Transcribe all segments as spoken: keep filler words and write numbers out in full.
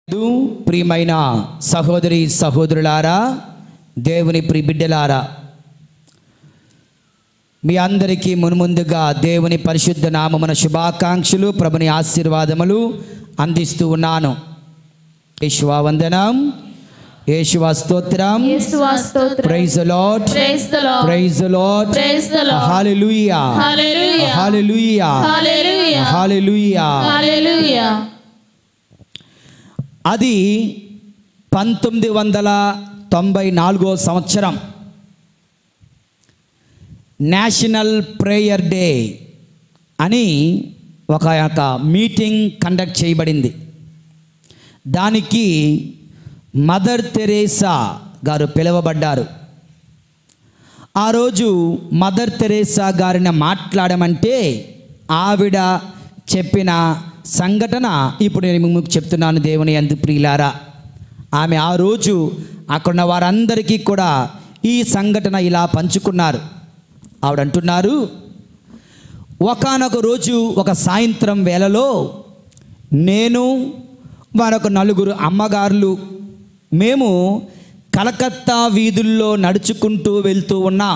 ప్రియమైన సహోదరి సహోదరులారా, దేవుని ప్రియ బిడ్డలారా, మీ అందరికీ మున్ముందుగా దేవుని పరిశుద్ధ నామమున శుభాకాంక్షలు, ప్రభుని ఆశీర్వాదములు అందిస్తూ ఉన్నాను. యేషువా వందనం, యేషువా స్తోత్రం, praise the Lord, praise the Lord, praise the Lord, praise the Lord, హల్లెలూయా, హల్లెలూయా, హల్లెలూయా, హల్లెలూయా, హల్లెలూయా, హల్లెలూయా. అది పంతొమ్మిది వందల తొంభై నాలుగో సంవత్సరం నేషనల్ ప్రేయర్ డే అని ఒక యొక్క మీటింగ్ కండక్ట్ చేయబడింది. దానికి మదర్ తెరేసా గారు పిలువబడ్డారు. ఆ రోజు మదర్ తెరేసా గారిని మాట్లాడమంటే ఆవిడ చెప్పిన సంఘటన ఇప్పుడు నేను మీకు చెప్తున్నాను. దేవుని యందు ప్రియులారా, ఆమె ఆ రోజు అక్కడున్న వారందరికీ కూడా ఈ సంఘటన ఇలా పంచుకున్నారు. ఆవిడ అంటున్నారు, ఒకానొక రోజు ఒక సాయంత్రం వేళలో నేను మరొక నలుగురు అమ్మగారులు మేము కలకత్తా వీధుల్లో నడుచుకుంటూ వెళ్తూ ఉన్నాం.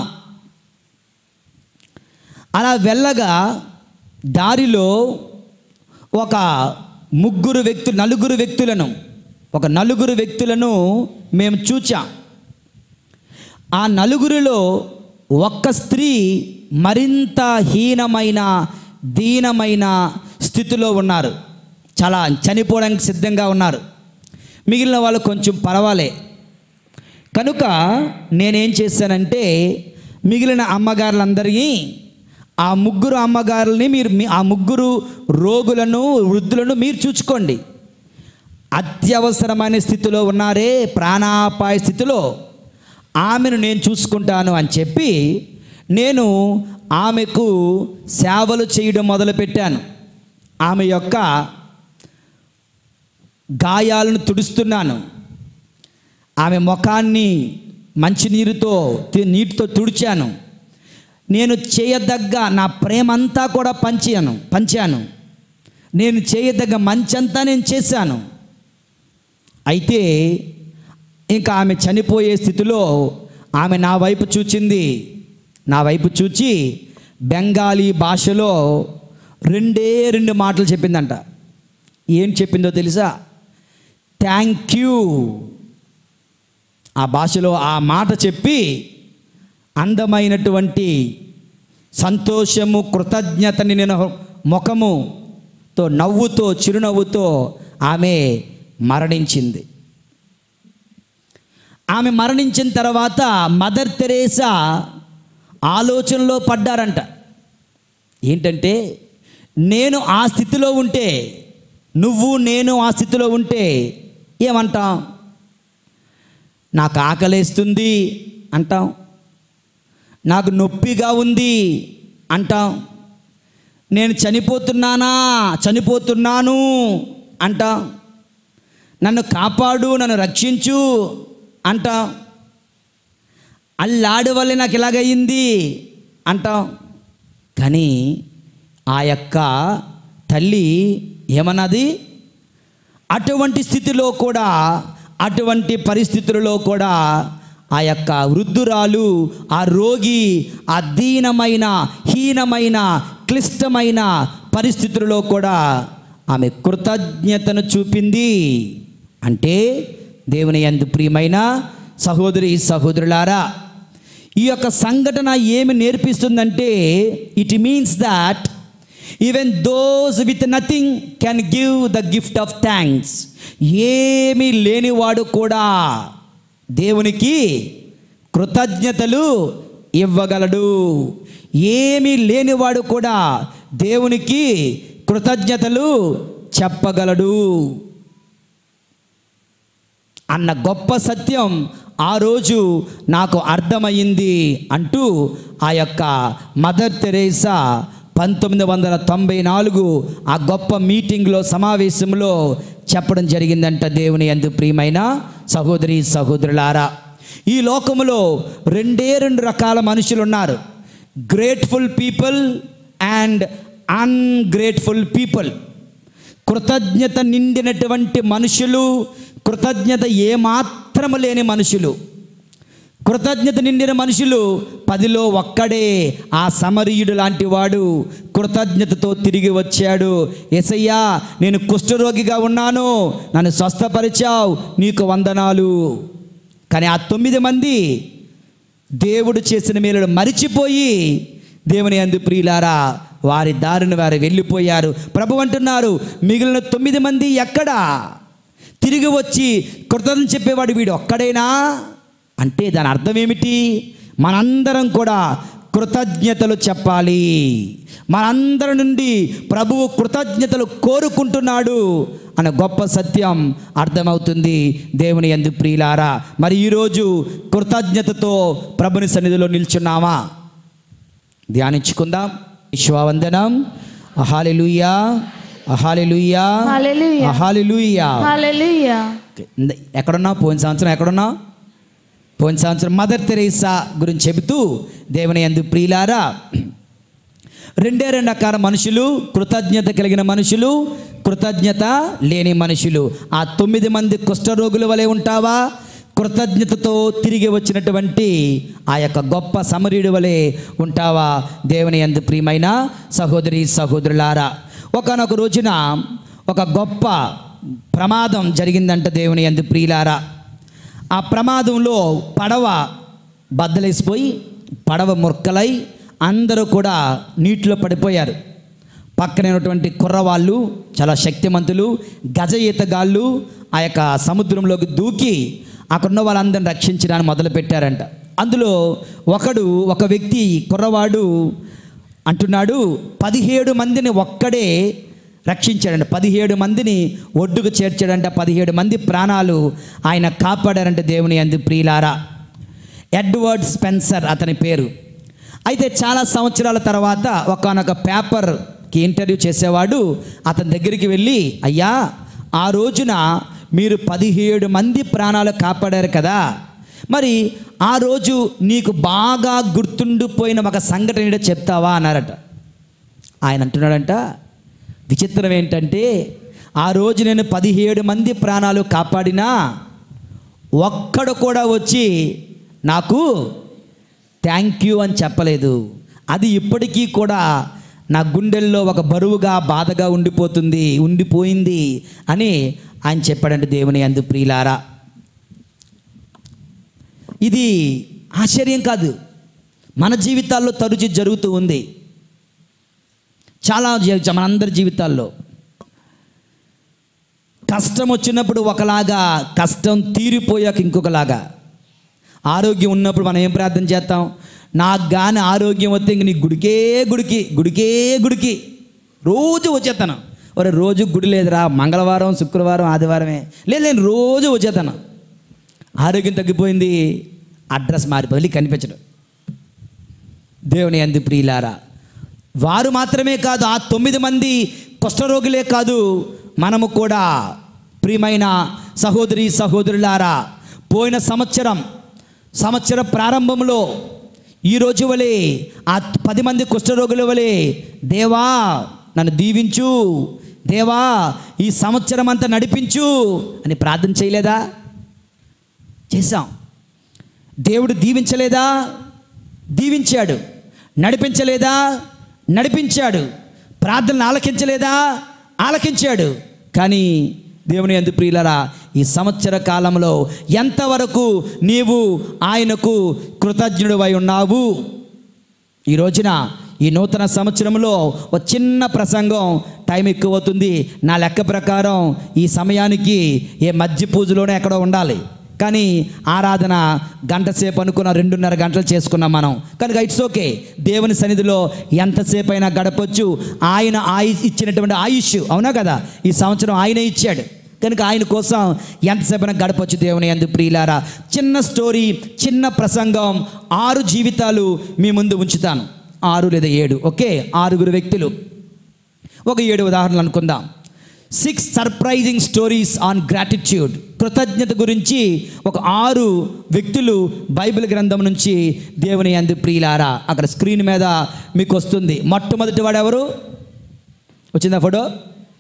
అలా వెళ్ళగా దారిలో ఒక ముగ్గురు వ్యక్తులు నలుగురు వ్యక్తులను ఒక నలుగురు వ్యక్తులను మేము చూచాం. ఆ నలుగురిలో ఒక్క స్త్రీ మరింత హీనమైన దీనమైన స్థితిలో ఉన్నారు. చాలా చనిపోవడానికి సిద్ధంగా ఉన్నారు. మిగిలిన వాళ్ళు కొంచెం పర్వాలే. కనుక నేనేం చేశానంటే మిగిలిన అమ్మగారులందరినీ, ఆ ముగ్గురు అమ్మగారులని మీరు ఆ ముగ్గురు రోగులను వృద్ధులను మీరు చూసుకోండి. అత్యవసరమైన స్థితిలో ఉన్నారే, ప్రాణాపాయ స్థితిలో, ఆమెను నేను చూసుకుంటాను అని చెప్పి నేను ఆమెకు సేవలు చేయడం మొదలుపెట్టాను. ఆమె యొక్క గాయాలను తుడుస్తున్నాను. ఆమె ముఖాన్ని మంచినీరుతో నీటితో తుడిచాను. నేను చేయదగ్గ నా ప్రేమంతా కూడా పంచాను పంచాను నేను చేయదగ్గ మంచంతా నేను చేశాను. అయితే ఇంకా ఆమె చనిపోయే స్థితిలో ఆమె నా వైపు చూచింది. నా వైపు చూచి బెంగాలీ భాషలో రెండే రెండు మాటలు చెప్పిందంట. ఏం చెప్పిందో తెలుసా? Thank you. ఆ భాషలో ఆ మాట చెప్పి అందమైనటువంటి సంతోషము, కృతజ్ఞతని నేను ముఖముతో నవ్వుతో చిరునవ్వుతో ఆమె మరణించింది. ఆమె మరణించిన తర్వాత మదర్ తెరేసా ఆలోచనలో పడ్డారంట. ఏంటంటే, నేను ఆ స్థితిలో ఉంటే, నువ్వు నేను ఆ స్థితిలో ఉంటే ఏమంటాం? నాకు ఆకలేస్తుంది అంటాం, నాకు నొప్పిగా ఉంది అంటాం, నేను చనిపోతున్నానా చనిపోతున్నాను అంటాం, నన్ను కాపాడు, నన్ను రక్షించు అంటాం, అల్లాడి వల్లే నాకు ఇలాగయ్యింది అంటాం. కానీ ఆ యొక్క తల్లి ఏమన్నది? అటువంటి స్థితిలో కూడా, అటువంటి పరిస్థితులలో కూడా ఆ యొక్క వృద్ధురాలు, ఆ రోగి, ఆ దీనమైన హీనమైన క్లిష్టమైన పరిస్థితులలో కూడా ఆమె కృతజ్ఞతను చూపింది. అంటే దేవుని యందు ప్రియమైన సహోదరి సహోదరులారా, ఈ యొక్క సంఘటన ఏమి నేర్పిస్తుందంటే, it means that even those with nothing can give the gift of thanks. ఏమీ లేనివాడు కూడా దేవునికి కృతజ్ఞతలు ఇవ్వగలడు. ఏమీ లేనివాడు కూడా దేవునికి కృతజ్ఞతలు చెప్పగలడు అన్న గొప్ప సత్యం ఆ రోజు నాకు అర్థమయ్యింది అంటూ ఆ యొక్క మదర్ తెరేసా పంతొమ్మిది వందల తొంభై నాలుగు ఆ గొప్ప మీటింగ్లో, సమావేశంలో చెప్పడం జరిగిందంట. దేవుని యందు ప్రియమైన సహోదరి సహోదరులారా, ఈ లోకములో రెండే రెండు రకాల మనుషులు ఉన్నారు. Grateful people and ungrateful people. కృతజ్ఞత నిండినటువంటి మనుషులు, కృతజ్ఞత ఏమాత్రము లేని మనుషులు. కృతజ్ఞత నిండిన మనుషులు పదిలో ఒక్కడే ఆ సమరీయుడు లాంటి వాడు కృతజ్ఞతతో తిరిగి వచ్చాడు. యేసయ్యా, నేను కుష్ఠరోగిగా ఉన్నాను, నన్ను స్వస్థపరిచావు, నీకు వందనాలు. కానీ ఆ తొమ్మిది మంది దేవుడు చేసిన మేలును మరిచిపోయి దేవుని యందు ప్రియులారా వారి దారిని వారు వెళ్ళిపోయారు. ప్రభు అంటున్నారు, మిగిలిన తొమ్మిది మంది ఎక్కడా? తిరిగి వచ్చి కృతజ్ఞత చెప్పేవాడు వీడు ఒక్కడేనా అంటే దాని అర్థం ఏమిటి? మనందరం కూడా కృతజ్ఞతలు చెప్పాలి. మనందరి నుండి ప్రభువు కృతజ్ఞతలు కోరుకుంటున్నాడు అనే గొప్ప సత్యం అర్థమవుతుంది దేవుని యందు ప్రియులారా. మరి ఈరోజు కృతజ్ఞతతో ప్రభుని సన్నిధిలో నిల్చున్నామా? ధ్యానించుకుందాం. విశ్వవందనం. హల్లెలూయా, హల్లెలూయా, హల్లెలూయా, హల్లెలూయా. ఎక్కడున్నావు? పోయిన సంవత్సరం ఎక్కడున్నావు? పోయిన సంవత్సరం మదర్ తెరేసా గురించి చెబుతూ దేవుని యందు ప్రియులారా, రెండే రెండు రకాల మనుషులు, కృతజ్ఞత కలిగిన మనుషులు, కృతజ్ఞత లేని మనుషులు. ఆ తొమ్మిది మంది కుష్ఠరోగుల వలె ఉంటావా? కృతజ్ఞతతో తిరిగి వచ్చినటువంటి ఆ యొక్క గొప్ప సమరీయుడి వలె ఉంటావా? దేవుని యందు ప్రియమైన సహోదరి సహోదరులారా, ఒకానొక రోజున ఒక గొప్ప ప్రమాదం జరిగిందంట దేవుని యందు ప్రియులారా. ఆ ప్రమాదంలో పడవ బద్దలేసిపోయి పడవ ముక్కలై అందరూ కూడా నీటిలో పడిపోయారు. పక్కన ఉన్నటువంటి కుర్రవాళ్ళు, చాలా శక్తిమంతులు, గజ ఈతగాళ్ళు ఆ యొక్క సముద్రంలోకి దూకి అక్కడున్న వాళ్ళందరిని రక్షించడానికి మొదలుపెట్టారంట. అందులో ఒకడు ఒక వ్యక్తి కుర్రవాడు అంటున్నాడు, పదిహేడు మందిని ఒక్కడే రక్షించాడంట. పదిహేడు మందిని ఒడ్డుకు చేర్చాడంట. పదిహేడు మంది ప్రాణాలు ఆయన కాపాడారంట దేవుని యందు ప్రియులారా. ఎడ్వర్డ్ స్పెన్సర్ అతని పేరు. అయితే చాలా సంవత్సరాల తర్వాత ఒకానొక పేపర్కి ఇంటర్వ్యూ చేసేవాడు అతని దగ్గరికి వెళ్ళి, అయ్యా, ఆ రోజున మీరు పదిహేడు మంది ప్రాణాలు కాపాడారు కదా, మరి ఆ రోజు నీకు బాగా గుర్తుండిపోయిన ఒక సంఘటన ఏంటో చెప్తావా అన్నారట. ఆయన అంటున్నాడంట, విచిత్రం ఏంటంటే ఆ రోజు నేను పదిహేడు మంది ప్రాణాలు కాపాడినా ఒక్కడు కూడా వచ్చి నాకు థ్యాంక్ యూ అని చెప్పలేదు. అది ఇప్పటికీ కూడా నా గుండెల్లో ఒక బరువుగా బాధగా ఉండిపోతుంది ఉండిపోయింది అని ఆయన చెప్పాడంటే దేవుని యందు ప్రియులారా. ఇది ఆశ్చర్యం కాదు, మన జీవితాల్లో తరచు జరుగుతూ ఉంది. చాలా మనందరి జీవితాల్లో కష్టం వచ్చినప్పుడు ఒకలాగా, కష్టం తీరిపోయాక ఇంకొకలాగా. ఆరోగ్యం ఉన్నప్పుడు మనం ఏం ప్రార్థన చేస్తాం? నాకు కానీ ఆరోగ్యం వస్తే ఇంక నీ గుడికే గుడికి గుడికే గుడికి రోజు వచ్చేస్తాను. ఒరే రోజు గుడి లేదురా, మంగళవారం శుక్రవారం ఆదివారమే. లేదు నేను రోజు వచ్చేస్తాను. ఆరోగ్యం తగ్గిపోయింది, అడ్రస్ మారిపోయి కనిపించడం. దేవుని యందు ప్రియులారా, వారు మాత్రమే కాదు, ఆ తొమ్మిది మంది కుష్ఠరోగులే కాదు, మనము కూడా ప్రియమైన సహోదరి సహోదరులారా, పోయిన సంవత్సరం సంవత్సర ప్రారంభంలో ఈ రోజు వలె ఆ పది మంది కుష్ఠరోగుల వలె దేవా నన్ను దీవించు, దేవా ఈ సంవత్సరం అంతా నడిపించు అని ప్రార్థన చేయలేదా? చేశాం. దేవుడు దీవించలేదా? దీవించాడు. నడిపించలేదా? నడిపించాడు. ప్రార్థనలు ఆలకించలేదా? ఆలకించాడు. కానీ దేవుని యందు ప్రియులారా, ఈ సంవత్సర కాలంలో ఎంతవరకు నీవు ఆయనకు కృతజ్ఞుడివై ఉన్నావు? ఈ రోజున ఈ నూతన సంవత్సరంలో ఒక చిన్న ప్రసంగం, టైం ఎక్కువ అవుతుంది. నా లెక్క ప్రకారం ఈ సమయానికి ఏ మధ్య పూజలోనే ఎక్కడో ఉండాలి. కానీ ఆరాధన గంట సేపు అనుకున్న రెండున్నర గంటలు చేసుకున్నాం మనం. కనుక ఇట్స్ ఓకే, దేవుని సన్నిధిలో ఎంతసేపు అయినా గడపచ్చు. ఆయన ఆయుష్ ఇచ్చినటువంటి ఆయుష్, అవునా కదా, ఈ సంవత్సరం ఆయనే ఇచ్చాడు. కనుక ఆయన కోసం ఎంతసేపు అయినా గడపచ్చు దేవుని యందు ప్రియులారా. చిన్న స్టోరీ, చిన్న ప్రసంగం, ఆరు జీవితాలు మీ ముందు ఉంచుతాను. ఆరు లేదా ఏడు, ఓకే, ఆరుగురు వ్యక్తులు, ఒక ఏడు ఉదాహరణలు అనుకుందాం. Six surprising stories on gratitude, కృతజ్ఞత గురించి ఒక ఆరు వ్యక్తులు బైబిల్ గ్రంథం నుంచి దేవుని యందు ప్రియులారా. అక్కడ స్క్రీన్ మీద మీకు వస్తుంది. మొట్టమొదటి వాడు ఎవరు? వచ్చిందా ఫోటో?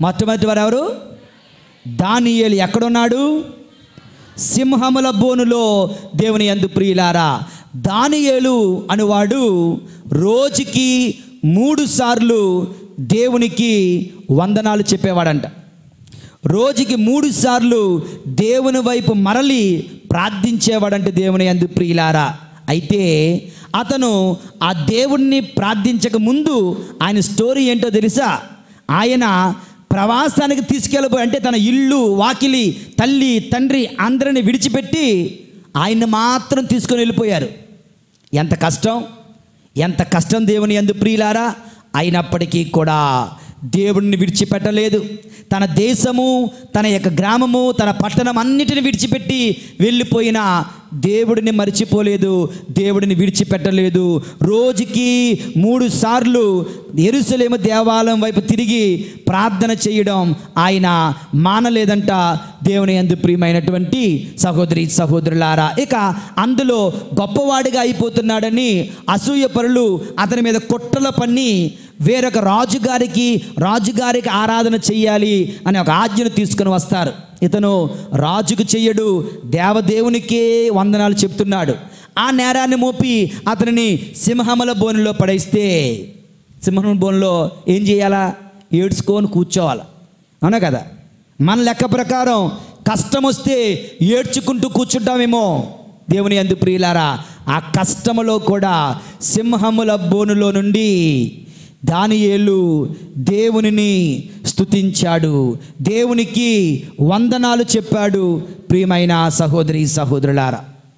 మొట్టమొదటి వారు ఎవరు? దానియేలు. ఎక్కడున్నాడు? సింహముల బోనులో. దేవుని యందు ప్రియులారా, దానియేలు అనువాడు రోజుకి మూడు సార్లు దేవునికి వందనాలు చెప్పేవాడంట. రోజుకి మూడు సార్లు దేవుని వైపు మరలి ప్రార్థించేవాడంటే దేవుని యందు ప్రియులారా. అయితే అతను ఆ దేవుణ్ణి ప్రార్థించక ముందు ఆయన స్టోరీ ఏంటో తెలుసా? ఆయన ప్రవాసానికి తీసుకెళ్ళిపోయి, అంటే తన ఇల్లు వాకిలి తల్లి తండ్రి అందరిని విడిచిపెట్టి ఆయన్ని మాత్రం తీసుకొని వెళ్ళిపోయారు. ఎంత కష్టం, ఎంత కష్టం దేవుని యందు ప్రియులారా. అయినప్పటికీ కూడా దేవుడిని విడిచిపెట్టలేదు. తన దేశము, తన యొక్క గ్రామము, తన పట్టణం అన్నిటిని విడిచిపెట్టి వెళ్ళిపోయిన దేవుడిని మరిచిపోలేదు, దేవుడిని విడిచిపెట్టలేదు. రోజుకి మూడు సార్లు యెరూషలేము దేవాలయం వైపు తిరిగి ప్రార్థన చేయడం ఆయన మానలేదంట. దేవుని యందు ప్రియమైనటువంటి సహోదరి సహోదరులారా, ఇక అందులో గొప్పవాడిగా అయిపోతున్నాడని అసూయపరులు అతని మీద కుట్రల పన్ని వేరొక రాజుగారికి రాజుగారికి ఆరాధన చెయ్యాలి అని ఒక ఆజ్ఞను తీసుకుని వస్తారు. ఇతను రాజుకు చెయ్యడు, దేవదేవునికే వందనాలు చెప్తున్నాడు. ఆ నేరాన్ని మోపి అతనిని సింహముల బోనులో పడేస్తే, సింహముల బోనులో ఏం చేయాలా? ఏడ్చుకొని కూర్చోవాలి, అవునా కదా? మన లెక్క ప్రకారం కష్టం వస్తే ఏడ్చుకుంటూ కూర్చుంటామేమో. దేవుని యందు ప్రియులారా, ఆ కష్టములో కూడా సింహముల బోనులో నుండి దానియేలు దేవునిని స్తుతించాడు, దేవునికి వందనాలు చెప్పాడు. ప్రియమైన సహోదరి సహోదరులారా,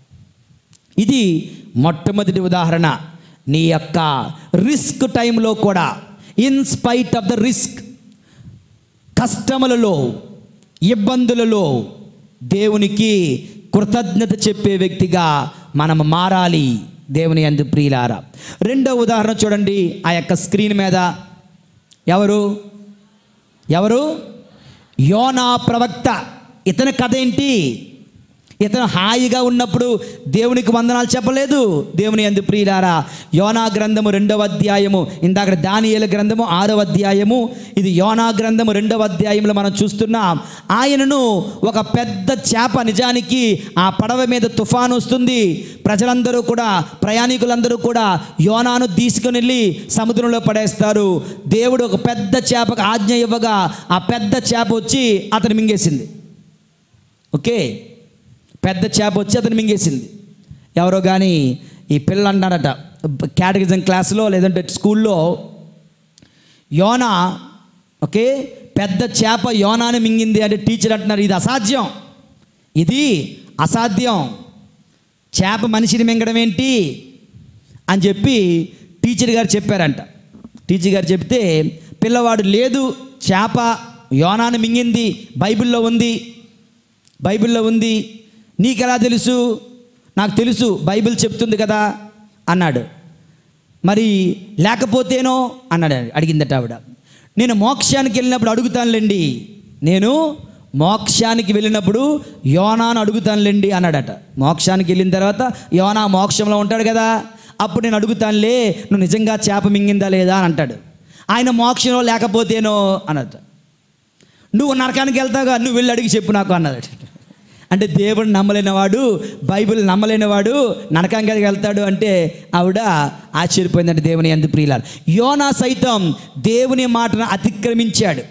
ఇది మొట్టమొదటి ఉదాహరణ. నీ యొక్క రిస్క్ టైంలో కూడా, in spite of the risk, కష్టములలో ఇబ్బందులలో దేవునికి కృతజ్ఞత చెప్పే వ్యక్తిగా మనం మారాలి. దేవుని యందు ప్రియులారా, రెండో ఉదాహరణ చూడండి ఆ యొక్క స్క్రీన్ మీద. ఎవరు ఎవరు యోనా ప్రవక్త. ఇతని కథ ఏంటి? ఇతను హాయిగా ఉన్నప్పుడు దేవునికి వందనాలు చెప్పలేదు. దేవుని యందు ప్రియులారా, యోనా గ్రంథము రెండవ అధ్యాయము, ఇందాక దానియేలు గ్రంథము ఆరవ అధ్యాయము, ఇది యోనా గ్రంథము రెండవ అధ్యాయంలో మనం చూస్తున్నాం. ఆయనను ఒక పెద్ద చేప, నిజానికి ఆ పడవ మీద తుఫాను వస్తుంది, ప్రజలందరూ కూడా ప్రయాణికులందరూ కూడా యోనాను తీసుకుని వెళ్ళి సముద్రంలో పడేస్తారు. దేవుడు ఒక పెద్ద చేపకు ఆజ్ఞ ఇవ్వగా ఆ పెద్ద చేప వచ్చి అతను మింగేసింది. ఓకే, పెద్ద చేప వచ్చి అతను మింగేసింది. ఎవరో కానీ ఈ పిల్లలు అంటారట క్యాటగిజం క్లాసులో లేదంటే స్కూల్లో, యోనా ఓకే పెద్ద చేప యోనాని మింగింది అంటే టీచర్ అంటున్నారు ఇది అసాధ్యం, ఇది అసాధ్యం, చేప మనిషిని మింగడం ఏంటి అని చెప్పి టీచర్ గారు చెప్పారంట. టీచర్ గారు చెప్తే పిల్లవాడు లేదు, చేప యోనాని మింగింది, బైబిల్లో ఉంది, బైబిల్లో ఉంది, నీకెలా తెలుసు? నాకు తెలుసు, బైబిల్ చెప్తుంది కదా అన్నాడు. మరి లేకపోతేనో అన్నాడు, అడిగిందట ఆవిడ. నేను మోక్షానికి వెళ్ళినప్పుడు అడుగుతానులేండి, నేను మోక్షానికి వెళ్ళినప్పుడు యోనాను అడుగుతానులేండి అన్నాడట. మోక్షానికి వెళ్ళిన తర్వాత యోనా మోక్షంలో ఉంటాడు కదా, అప్పుడు నేను అడుగుతానులే నువ్వు నిజంగా చేప మింగిందా లేదా అని అంటాడు. ఆయన మోక్షంలో లేకపోతేనో అన్నట. నువ్వు నరకానికి వెళ్తావుగా, నువ్వు వెళ్ళి అడిగి చెప్పు నాకు అన్నదట. అంటే దేవుడు నమ్మలేనివాడు, బైబిల్ నమ్మలేనివాడు నరకానికి వెళ్తాడు అంటే ఆవిడ ఆశ్చర్యపోయిందంటే దేవుని యందు ప్రియులారా. యోనా సైతం దేవుని మాటను అతిక్రమించాడు.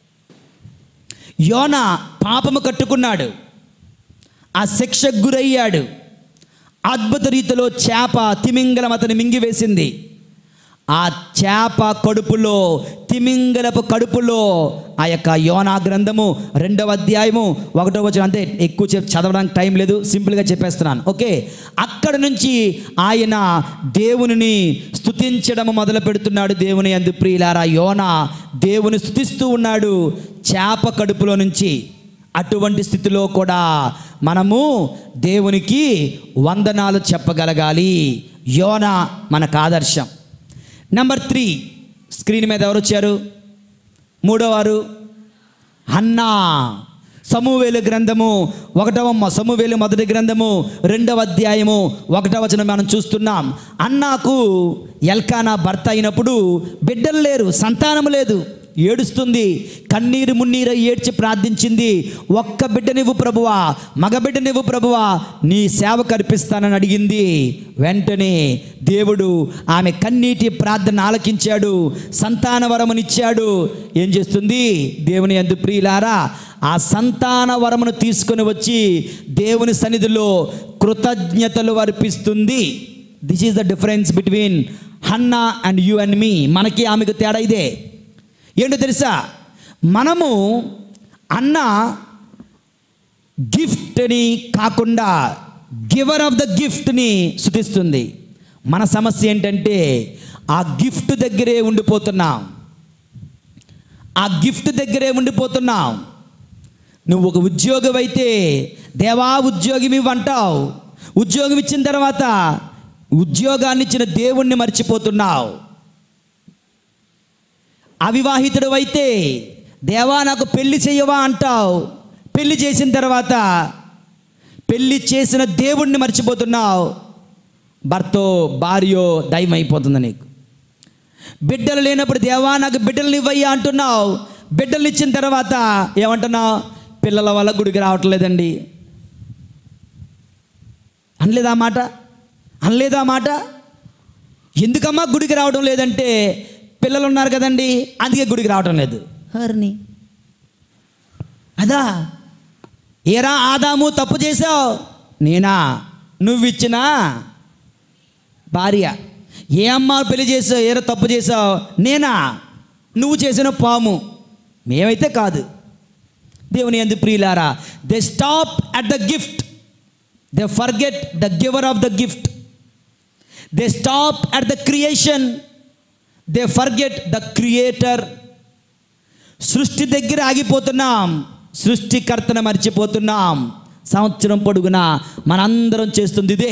యోనా పాపము కట్టుకున్నాడు, ఆ శిక్షకు గురయ్యాడు. అద్భుత రీతిలో చేప తిమింగలం అతని మింగివేసింది. ఆ చేప కడుపులో, తిమింగలపు కడుపులో ఆ యొక్క యోనా గ్రంథము రెండవ అధ్యాయము ఒకటో వచనం, అంతే, ఎక్కువ చెప్పి చదవడానికి టైం లేదు, సింపుల్గా చెప్పేస్తున్నాను. ఓకే, అక్కడ నుంచి ఆయన దేవునిని స్తుతించడం మొదలు పెడుతున్నాడు. దేవుని యందు ప్రియులారా, యోనా దేవుని స్తుతిస్తూ ఉన్నాడు చేప కడుపులో నుంచి. అటువంటి స్థితిలో కూడా మనము దేవునికి వందనాలు చెప్పగలగాలి. యోనా మనకు ఆదర్శం. నెంబర్ త్రీ, స్క్రీన్ మీద ఎవరు వచ్చారు? మూడోవారు హన్నా. సమూవేలు గ్రంథము ఒకటవ సమూవేలు మొదటి గ్రంథము రెండవ అధ్యాయము ఒకటవ వచనం మనం చూస్తున్నాం. అన్నాకు ఎల్కానా భర్త అయినప్పుడు బిడ్డలు లేరు, సంతానం లేదు. ఏడుస్తుంది, కన్నీరు మున్నీరు ఏడ్చి ప్రార్థించింది. ఒక్క బిడ్డనివ్వు ప్రభువా, మగబిడ్డనివ్వు ప్రభువా, నీ సేవకు అర్పిస్తానని అడిగింది. వెంటనే దేవుడు ఆమె కన్నీటి ప్రార్థన ఆలకించాడు, సంతాన వరమునిచ్చాడు. ఏం చేస్తుంది? దేవుని యందు ప్రియులారా, ఆ సంతాన వరమును తీసుకొని వచ్చి దేవుని సన్నిధిలో కృతజ్ఞతలు అర్పిస్తుంది. This is the difference between Hannah and you and me. మనకి ఆమెకు తేడా ఇదే. ఏంటో తెలుసా? మనము అన్న గిఫ్ట్ని కాకుండా గివర్ ఆఫ్ ద గిఫ్ట్ని స్తుతిస్తుంది. మన సమస్య ఏంటంటే ఆ గిఫ్ట్ దగ్గరే ఉండిపోతున్నాం, ఆ గిఫ్ట్ దగ్గరే ఉండిపోతున్నాం. నువ్వు ఒక ఉద్యోగం అయితే దేవా ఉద్యోగం ఇవ్వంటావు, ఉద్యోగం ఇచ్చిన తర్వాత ఉద్యోగాన్ని ఇచ్చిన దేవుణ్ణి మర్చిపోతున్నావు. అవివాహితుడు అయితే దేవా నాకు పెళ్లి చేయవా అంటావు, పెళ్లి చేసిన తర్వాత పెళ్లి చేసిన దేవుణ్ణి మర్చిపోతున్నావు. భర్తో భార్యో దైవం అయిపోతుంది నీకు. బిడ్డలు లేనప్పుడు దేవా నాకు బిడ్డలు ఇవ్వయ్యా అంటున్నావు, బిడ్డలు ఇచ్చిన తర్వాత ఏమంటున్నావు? పిల్లల వల్ల గుడికి రావట్లేదండి అనలేదా మాట? అనలేదా మాట? ఎందుకమ్మా గుడికి రావడం లేదంటే పిల్లలు ఉన్నారు కదండి అందుకే గుడికి రావడం లేదు. హర్ని అదా? ఏరా ఆదాము తప్పు చేసావు? నేనా? నువ్వు ఇచ్చిన భార్య. ఏ అమ్మ పెళ్లి చేసావు? ఏరా తప్పు చేసావు? నేనా? నువ్వు చేసిన పాము. మేమైతే కాదు. దేవుని యందు ప్రియులారా, they stop at the gift, they forget the giver of the gift. They stop at the creation, they forget the creator. సృష్టి దగ్గర ఆగిపోతున్నాం, సృష్టికర్తను మర్చిపోతున్నాం. సంవత్సరం పొడుగునా మనందరం చేస్తుంది ఇదే.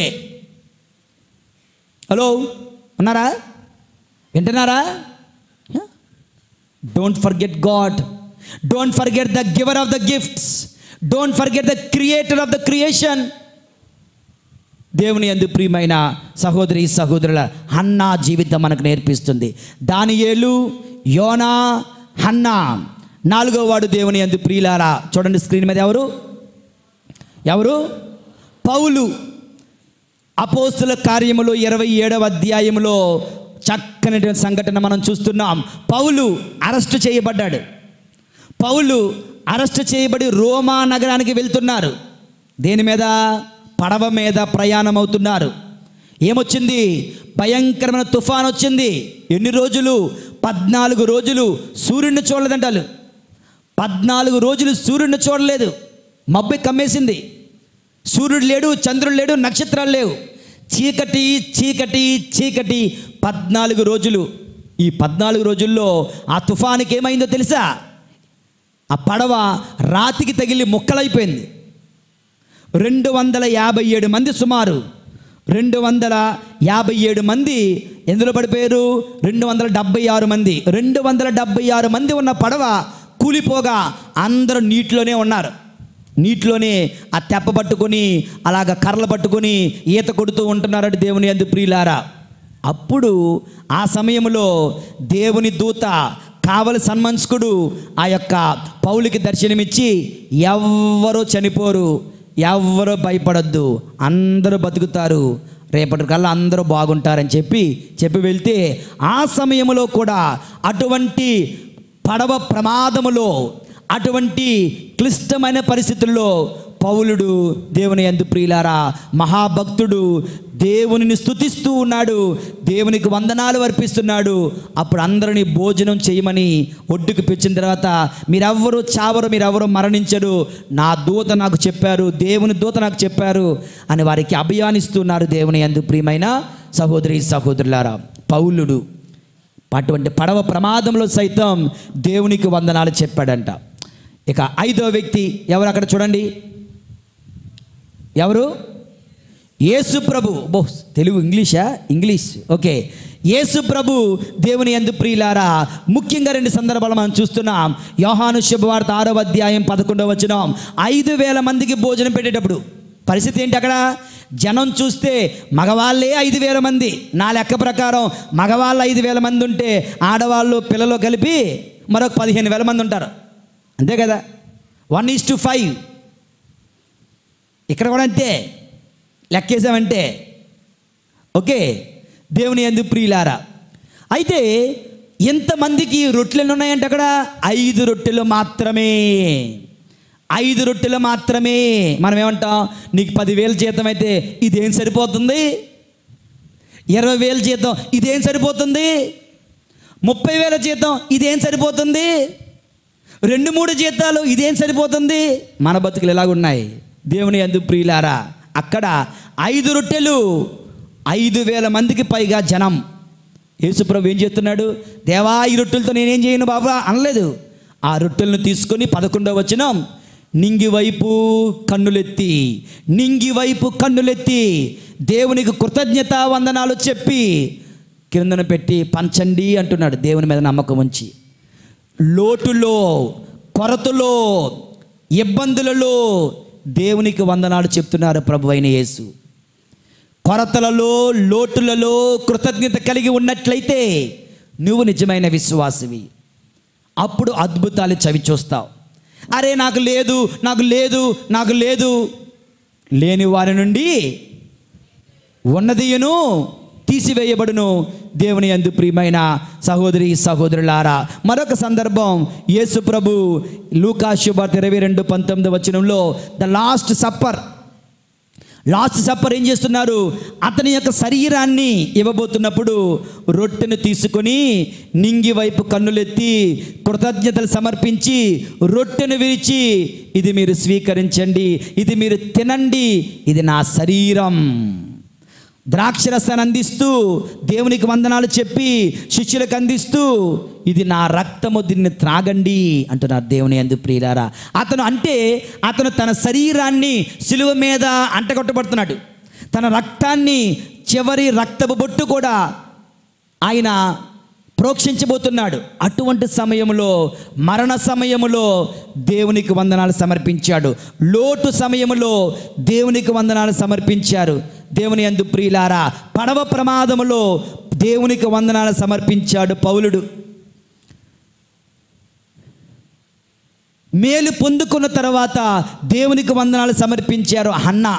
హలో, ఉన్నారా? వింటున్నారా? Don't forget God, don't forget the giver of the gifts, don't forget the creator of the creation. దేవుని యందు ప్రియమైన సహోదరి సహోదరుల, హన్నా జీవితం మనకు నేర్పిస్తుంది. దానియేలు, యోనా, హన్నా. నాలుగో వాడు దేవుని యందు ప్రియులారా, చూడండి స్క్రీన్ మీద. ఎవరు ఎవరు పౌలు. అపోస్తుల కార్యములు ఇరవై ఏడవ అధ్యాయములో చక్కని సంఘటన మనం చూస్తున్నాం. పౌలు అరెస్ట్ చేయబడ్డాడు. పౌలు అరెస్ట్ చేయబడి రోమా నగరానికి వెళ్తున్నారు. దేని మీద? పడవ మీద ప్రయాణం అవుతున్నారు. ఏమొచ్చింది? భయంకరమైన తుఫాన్ వచ్చింది. ఎన్ని రోజులు? పద్నాలుగు రోజులు సూర్యుడిని చూడలేదంటారు. పద్నాలుగు రోజులు సూర్యుడిని చూడలేదు. మబ్బు కమ్మేసింది. సూర్యుడు లేడు, చంద్రుడు లేడు, నక్షత్రాలు లేవు. చీకటి చీకటి చీకటి పద్నాలుగు రోజులు. ఈ పద్నాలుగు రోజుల్లో ఆ తుఫానుకి ఏమైందో తెలుసా? ఆ పడవ రాతికి తగిలి ముక్కలైపోయింది. రెండు వందల యాభై ఏడు మంది సుమారు రెండు వందల యాభై ఏడు మంది ఎందులో పడిపోయారు? రెండు వందల డెబ్బై ఆరు మంది రెండు వందల డెబ్బై ఆరు మంది ఉన్న పడవ కూలిపోగా అందరూ నీటిలోనే ఉన్నారు. నీటిలోనే ఆ తెప్ప పట్టుకొని అలాగ కర్రలు పట్టుకొని ఈత కొడుతూ ఉంటున్నారట దేవుని యందు ప్రియులారా. అప్పుడు ఆ సమయంలో దేవుని దూత కావలి సన్మంచుకుడు ఆ యొక్క పౌలుకి దర్శనమిచ్చి, ఎవ్వరూ చనిపోరు, ఎవ్వరూ భయపడొద్దు, అందరూ బతుకుతారు, రేపటికల్లా అందరూ బాగుంటారని చెప్పి చెప్పి వెళ్తే, ఆ సమయంలో కూడా అటువంటి పడవ ప్రమాదములో, అటువంటి క్లిష్టమైన పరిస్థితుల్లో పౌలుడు దేవుని యందు ప్రియులారా మహాభక్తుడు దేవునిని స్తుతిస్తూ ఉన్నాడు, దేవునికి వందనాలు అర్పిస్తున్నాడు. అప్పుడు అందరినీ భోజనం చేయమని ఒడ్డుకు పిలిచిన తర్వాత, మీరెవ్వరూ చావరు, మీరెవ్వరూ మరణించరు, నా దూత నాకు చెప్పారు, దేవుని దూత నాకు చెప్పారు అని వారికి అభయాన్నిస్తున్నారు. దేవుని యందు ప్రియమైన సహోదరి సహోదరులారా, పౌలుడు అటువంటి పడవ ప్రమాదంలో సైతం దేవునికి వందనాలు చెప్పాడంట. ఇక ఐదో వ్యక్తి ఎవరు? అక్కడ చూడండి. ఎవరు? యేసు ప్రభు. బో తెలుగు ఇంగ్లీషా? ఇంగ్లీష్. ఓకే. యేసు ప్రభు దేవుని యందు ప్రియులారా ముఖ్యంగా రెండు సందర్భాలు మనం చూస్తున్నాం. యోహాను శుభవార్త ఆరో అధ్యాయం పదకొండవ వచనం. ఐదు వేల మందికి భోజనం పెట్టేటప్పుడు పరిస్థితి ఏంటి? అక్కడ జనం చూస్తే మగవాళ్ళే ఐదు వేల మంది. నా లెక్క ప్రకారం మగవాళ్ళు ఐదు వేల మంది ఉంటే ఆడవాళ్ళు పిల్లలు కలిపి మరొక పదిహేను వేల మంది ఉంటారు, అంతే కదా, వన్ ఈజ్ టు ఫైవ్. ఇక్కడ కూడా అంతే, లెక్కేసామంటే. ఓకే, దేవుని యందు ప్రియులారా, అయితే ఎంతమందికి రొట్టెలు ఉన్నాయంటే అక్కడ ఐదు రొట్టెలు మాత్రమే. ఐదు రొట్టెలు మాత్రమే. మనం ఏమంటాం, నీకు పదివేలు జీతం అయితే ఇదేం సరిపోతుంది, ఇరవై వేలు జీతం ఇదేం సరిపోతుంది, ముప్పై వేల జీతం ఇదేం సరిపోతుంది, రెండు మూడు జీతాలు ఇదేం సరిపోతుంది. మన బతుకులు ఎలాగున్నాయి దేవుని యందు ప్రియులారా. అక్కడ ఐదు రొట్టెలు, ఐదు వేల మందికి పైగా జనం. యేసుప్రభు ఏం చేస్తున్నాడు, దేవా ఈ రొట్టెలతో నేనేం చేయను బాబా అనలేదు. ఆ రొట్టెలను తీసుకొని పదకొండవ వచనం, నింగి వైపు కన్నులెత్తి, నింగి వైపు కన్నులెత్తి దేవునికి కృతజ్ఞత వందనాలు చెప్పి కిందన పెట్టి పంచండి అంటున్నాడు. దేవుని మీద నమ్మకం ఉంచి లోటులో, కొరతలో, ఇబ్బందులలో దేవునికి వందనాలు చెప్తున్నారు ప్రభు అయిన యేసు. కొరతలలో, లోటులలో కృతజ్ఞత కలిగి ఉన్నట్లయితే నువ్వు నిజమైన విశ్వాసివి. అప్పుడు అద్భుతాలు చవి చూస్తావు. అరే నాకు లేదు, నాకు లేదు, నాకు లేదు, లేని వారి నుండి ఉన్నదియును తీసివేయబడును. దేవుని యందు ప్రియమైన సహోదరి సహోదరులారా, మరొక సందర్భం యేసు ప్రభు లూకా శుభార్త ఇరవై రెండు పంతొమ్మిది వచనంలో the last supper, last supper ఏం చేస్తున్నారు, అతని యొక్క శరీరాన్ని ఇవ్వబోతున్నప్పుడు రొట్టెను తీసుకొని నింగి వైపు కన్నులెత్తి కృతజ్ఞతలు సమర్పించి రొట్టెను విరిచి, ఇది మీరు స్వీకరించండి, ఇది మీరు తినండి, ఇది నా శరీరం. ద్రాక్షరసాన్ని అందిస్తూ దేవునికి వందనాలు చెప్పి శిష్యులకు అందిస్తూ, ఇది నా రక్తము, దీన్ని త్రాగండి అంటున్నారు దేవుని యందు ప్రియులారా. అతను అంటే అతను తన శరీరాన్ని సిలువ మీద అంటగొట్టబడుతున్నాడు. తన రక్తాన్ని, చివరి రక్తపు బొట్టు కూడా ఆయన ప్రోక్షించబోతున్నాడు. అటువంటి సమయంలో, మరణ సమయంలో దేవునికి వందనాలు సమర్పించాడు. లోటు సమయంలో దేవునికి వందనాలు సమర్పించారు. దేవుని యందు ప్రియులారా, పడవ ప్రమాదములో దేవునికి వందనాలు సమర్పించాడు పౌలుడు. మేలు పొందుకున్న తర్వాత దేవునికి వందనాలు సమర్పించారు హన్నా.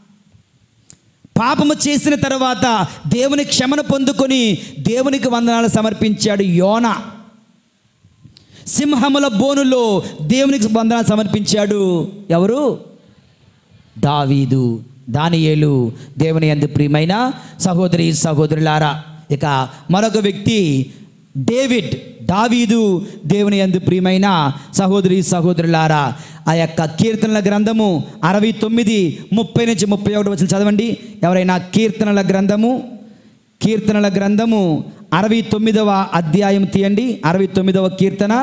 పాపము చేసిన తర్వాత దేవుని క్షమను పొందుకొని దేవునికి వందనాలు సమర్పించాడు యోనా. సింహముల బోనులో దేవునికి వందనాలు సమర్పించాడు ఎవరు, దావీదు, దానియేలు. దేవుని యందు ప్రియమైన సహోదరి సహోదరులారా, ఇక మరొక వ్యక్తి డేవిడ్, దావీదు. దేవుని యందు ప్రియమైన సహోదరి సహోదరులారా, ఆ యొక్క కీర్తనల గ్రంథము అరవై తొమ్మిది ముప్పై నుంచి ముప్పై ఒకటి వచ్చిన చదవండి. ఎవరైనా కీర్తనల గ్రంథము, కీర్తనల గ్రంథము అరవై తొమ్మిదవ అధ్యాయం తీయండి. అరవై తొమ్మిదవ కీర్తన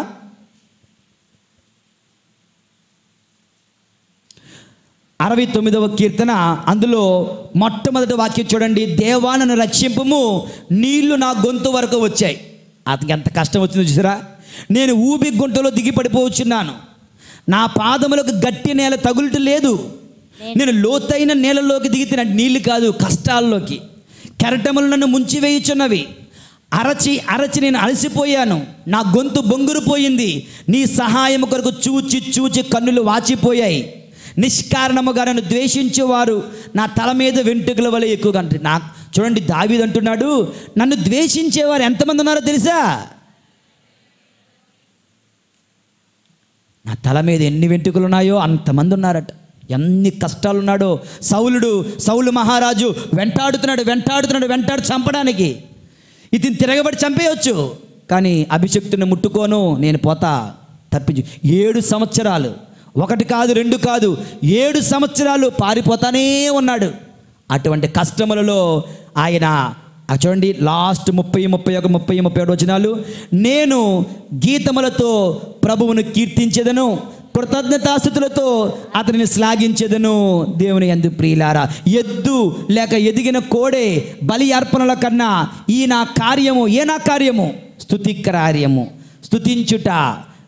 అరవై తొమ్మిదవ కీర్తన అందులో మొట్టమొదటి వాక్యం చూడండి. దేవా నన్ను రక్షింపుము, నీళ్లు నా గొంతు వరకు వచ్చాయి. అతనికి ఎంత కష్టం వచ్చిందో చూసారా. నేను ఊబి గుంటలో దిగి పడిపోవచ్చున్నాను, నా పాదములకు గట్టి నేల తగులుట లేదు. నేను లోతైన నేలలోకి దిగితే నీళ్ళు కాదు, కష్టాల్లోకి. కెరటములు నన్ను ముంచివేయుచున్నవి, అరచి అరచి నేను అలసిపోయాను, నా గొంతు బొంగురుపోయింది. నీ సహాయం కొరకు చూచి చూచి కన్నులు వాచిపోయాయి. నిష్కారణముగా నన్ను ద్వేషించేవారు నా తల మీద వెంట్రుకల వలె ఎక్కువగా. అంటే నా చూడండి, దావీదు అంటున్నాడు, నన్ను ద్వేషించేవారు ఎంతమంది ఉన్నారో తెలుసా, నా తల మీద ఎన్ని వెంట్రుకలు ఉన్నాయో అంతమంది ఉన్నారట. ఎన్ని కష్టాలు ఉన్నాడో. సౌలుడు, సౌలు మహారాజు వెంటాడుతున్నాడు వెంటాడుతున్నాడు వెంటాడు చంపడానికి. ఇతను తిరగబడి చంపేయవచ్చు, కానీ అభిషక్తుని ముట్టుకోను, నేను పోతా, తప్పించు. ఏడు సంవత్సరాలు, ఒకటి కాదు రెండు కాదు, ఏడు సంవత్సరాలు పారిపోతానే ఉన్నాడు. అటువంటి కష్టములలో ఆయన చూడండి, లాస్ట్ ముప్పై ముప్పై ఒక ముప్పై ముప్పై ఒకటి వచనాలు, నేను గీతములతో ప్రభువును కీర్తించెదను, కృతజ్ఞతాస్తుతులతో అతనిని శ్లాఘించెదను. దేవుని యందు ప్రియులారా, ఎద్దు లేక ఎదిగిన కోడే బలి అర్పణల కన్నా ఈ నా కార్యము, ఏ నా కార్యము, స్తుతి కార్యము, స్తుతించుట,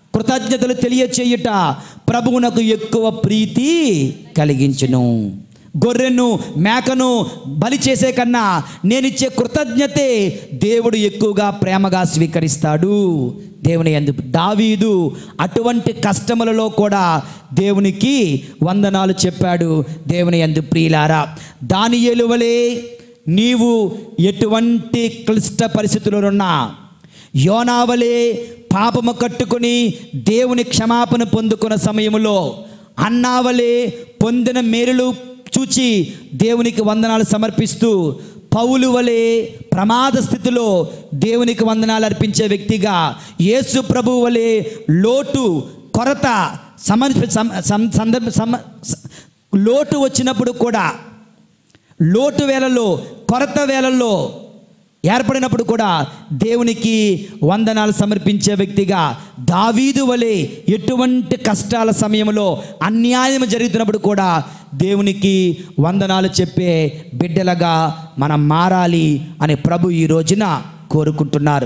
కృతజ్ఞతలు తెలియచేయుట ప్రభువునకు ఎక్కువ ప్రీతి కలిగించును. గొర్రెను మేకను బలి చేసే కన్నా నేనిచ్చే కృతజ్ఞతే దేవుడు ఎక్కువగా ప్రేమగా స్వీకరిస్తాడు. దేవుని యందు దావీదు అటువంటి కష్టములలో కూడా దేవునికి వందనాలు చెప్పాడు. దేవుని యందు ప్రియులారా, దానియేలు వలె నీవు ఎటువంటి క్లిష్ట పరిస్థితుల్లో ఉన్నా, యోనా వలె పాపము కట్టుకొని దేవుని క్షమాపణ పొందుకున్న సమయంలో, అన్నా వలె పొందిన మేలులు చూచి దేవునికి వందనాలు సమర్పిస్తూ, పౌలు వలె ప్రమాద స్థితిలో దేవునికి వందనాలు అర్పించే వ్యక్తిగా, యేసు ప్రభు వలె లోటు కొరత సమర్పి సందర్భ సమ లోటు వచ్చినప్పుడు కూడా, లోటు వేళల్లో కొరత వేళల్లో ఏర్పడినప్పుడు కూడా దేవునికి వందనాలు సమర్పించే వ్యక్తిగా, దావీదు వలె ఎటువంటి కష్టాల సమయంలో అన్యాయం జరుగుతున్నప్పుడు కూడా దేవునికి వందనాలు చెప్పే బిడ్డలుగా మనం మారాలి అని ప్రభు ఈ రోజున కోరుకుంటున్నారు.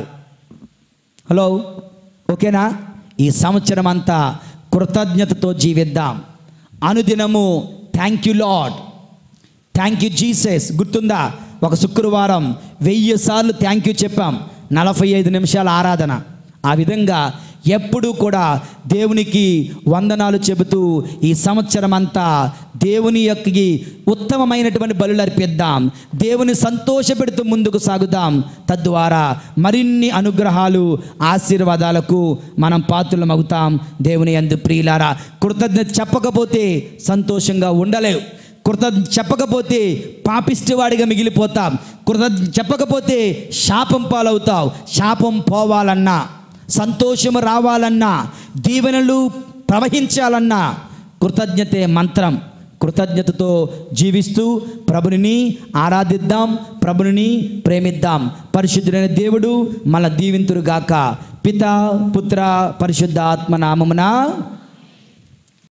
హలో, ఓకేనా? ఈ సంవత్సరం అంతా కృతజ్ఞతతో జీవిద్దాం. అనుదినము thank you Lord, thank you Jesus. గుర్తుందా? ఒక శుక్రవారం వెయ్యి సార్లు థ్యాంక్ యూ చెప్పాం, నలభై ఐదు నిమిషాల ఆరాధన. ఆ విధంగా ఎప్పుడూ కూడా దేవునికి వందనాలు చెబుతూ ఈ సంవత్సరం అంతా దేవుని యొక్క ఉత్తమమైనటువంటి బలులు అర్పిద్దాం. దేవుని సంతోషపెడుతూ ముందుకు సాగుదాం. తద్వారా మరిన్ని అనుగ్రహాలు, ఆశీర్వాదాలకు మనం పాత్రలమవుతాం. దేవుని యందు ప్రియులారా, కృతజ్ఞత చెప్పకపోతే సంతోషంగా ఉండలేవు. కృతజ్ఞత చెప్పకపోతే పాపిష్టివాడిగా మిగిలిపోతాం. కృతజ్ఞత చెప్పకపోతే శాపం పాలవుతావు. శాపం పోవాలన్నా, సంతోషము రావాలన్నా, దీవెనలు ప్రవహించాలన్నా కృతజ్ఞతే మంత్రం. కృతజ్ఞతతో జీవిస్తూ ప్రభుని ఆరాధిద్దాం, ప్రభుని ప్రేమిద్దాం. పరిశుద్ధుడైన దేవుడు మన దీవింతురుగాక. పితా, పుత్ర, పరిశుద్ధ ఆత్మ నామమున